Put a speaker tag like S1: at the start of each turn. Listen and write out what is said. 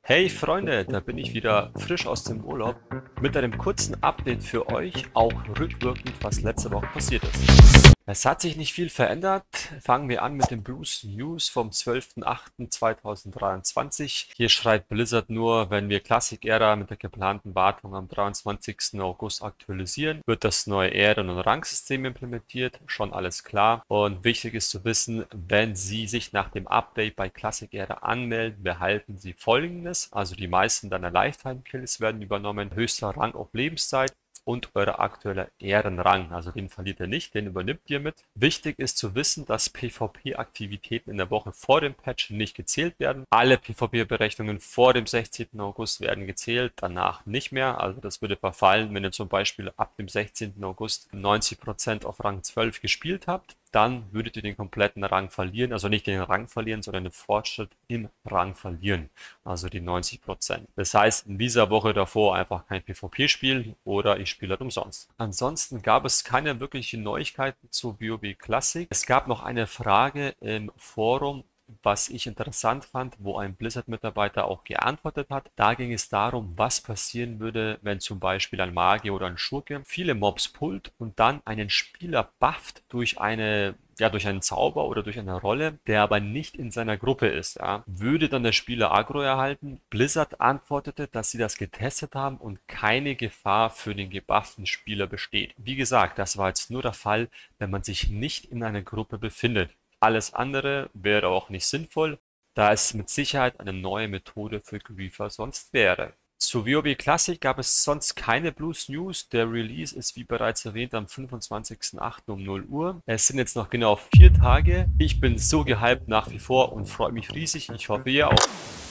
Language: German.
S1: Hey Freunde, da bin ich wieder frisch aus dem Urlaub mit einem kurzen Update für euch, auch rückwirkend, was letzte Woche passiert ist. Es hat sich nicht viel verändert. Fangen wir an mit den Blues News vom 12.08.2023. Hier schreibt Blizzard nur, wenn wir Classic Era mit der geplanten Wartung am 23. August aktualisieren, wird das neue Ehren- und Rangsystem implementiert. Schon alles klar. Und wichtig ist zu wissen, wenn Sie sich nach dem Update bei Classic Era anmelden, behalten Sie Folgendes. Also die meisten deiner Lifetime-Kills werden übernommen, höchster Rang auf Lebenszeit und euer aktueller Ehrenrang. Also den verliert ihr nicht, den übernimmt ihr mit. Wichtig ist zu wissen, dass PvP-Aktivitäten in der Woche vor dem Patch nicht gezählt werden. Alle PvP-Berechnungen vor dem 16. August werden gezählt, danach nicht mehr. Also das würde verfallen, wenn ihr zum Beispiel ab dem 16. August 90% auf Rang 12 gespielt habt. Dann würdet ihr den kompletten Rang verlieren, also nicht den Rang verlieren, sondern den Fortschritt im Rang verlieren, also die 90%. Das heißt, in dieser Woche davor einfach kein PvP spielen oder ich spiele halt umsonst. Ansonsten gab es keine wirklichen Neuigkeiten zu WoW Classic. Es gab noch eine Frage im Forum, was ich interessant fand, wo ein Blizzard-Mitarbeiter auch geantwortet hat. Da ging es darum, was passieren würde, wenn zum Beispiel ein Magier oder ein Schurke viele Mobs pullt und dann einen Spieler bufft durch durch einen Zauber oder durch eine Rolle, der aber nicht in seiner Gruppe ist. Ja. Würde dann der Spieler Aggro erhalten? Blizzard antwortete, dass sie das getestet haben und keine Gefahr für den gebufften Spieler besteht. Wie gesagt, das war jetzt nur der Fall, wenn man sich nicht in einer Gruppe befindet. Alles andere wäre auch nicht sinnvoll, da es mit Sicherheit eine neue Methode für Griefer sonst wäre. Zu WoW Classic gab es sonst keine Blues News. Der Release ist wie bereits erwähnt am 25.08. um 0 Uhr. Es sind jetzt noch genau 4 Tage. Ich bin so gehypt nach wie vor und freue mich riesig. Ich hoffe ihr auch.